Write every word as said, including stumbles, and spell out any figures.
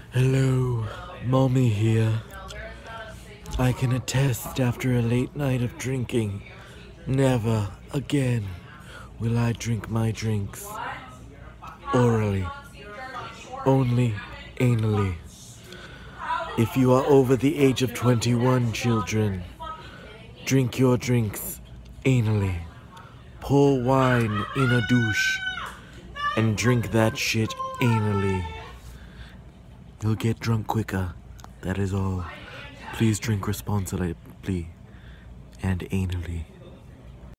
Hello, Mommy here. I can attest after a late night of drinking, never again will I drink my drinks orally, only anally. If you are over the age of twenty-one, children, drink your drinks anally. Pour wine in a douche and drink that shit anally. You'll get drunk quicker, that is all. Please drink responsibly and anally.